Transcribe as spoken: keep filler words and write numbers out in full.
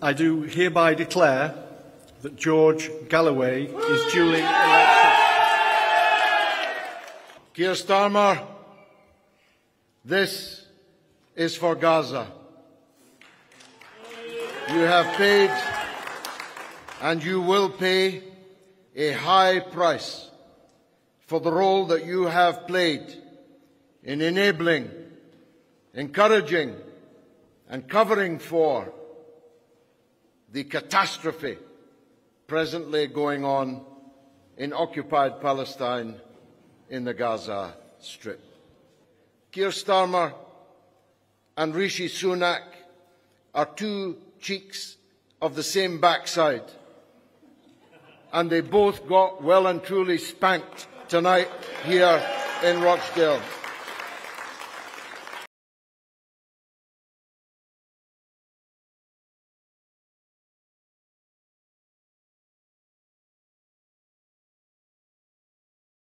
I do hereby declare that George Galloway is duly elected. Keir Starmer, this is for Gaza. You have paid and you will pay a high price for the role that you have played in enabling, encouraging and covering for the catastrophe presently going on in occupied Palestine in the Gaza Strip. Keir Starmer and Rishi Sunak are two cheeks of the same backside, and they both got well and truly spanked tonight here in Rochdale.